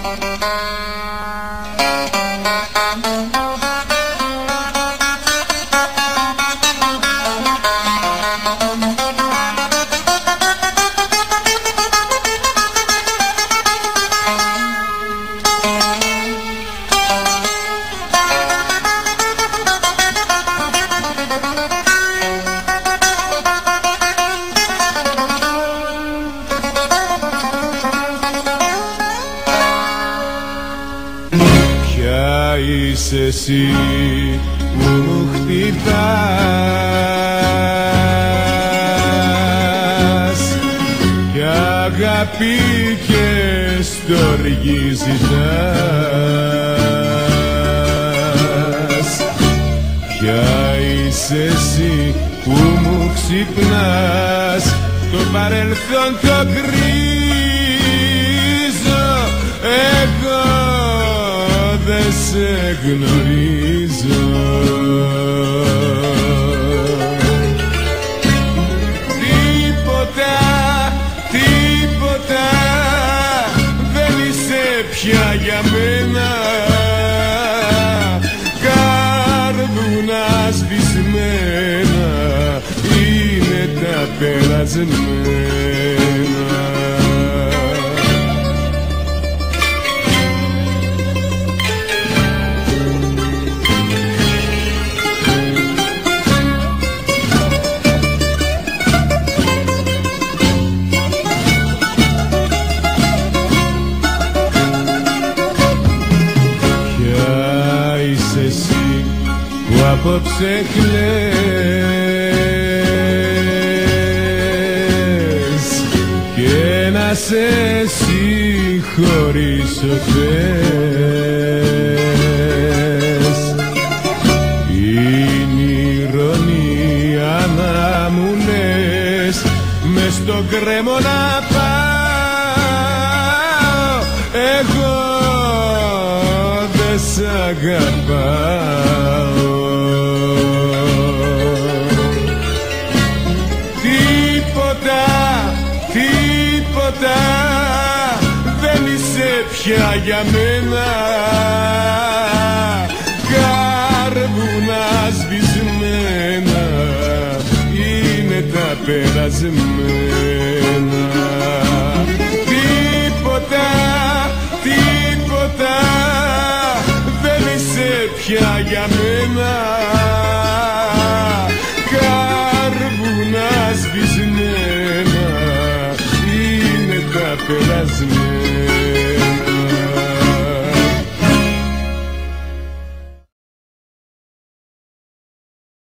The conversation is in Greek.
Είσαι εσύ που μου χτυπάς κι αγάπη και στοργίζεις. Ποια είσαι εσύ που μου ξυπνάς, το παρελθόν το γκρίζω, εγώ δεν σε γνωρίζω. Τίποτα, τίποτα δεν είσαι πια για μένα, καρδούνα σβησμένα είναι τα περασμένα. Απόψε κλαις και να σε συγχωρήσω θες. Είναι ηρωνία να μου λες μες στον κρέμο να πάω, εγώ δεν σ' αγαπάω. Τίποτα δεν είσαι πια για μένα, καρδούνα σβησμένα είναι τα περασμένα. Τίποτα, τίποτα δεν είσαι πια για μένα, καρδούνα σβησμένα είναι τα περασμένα.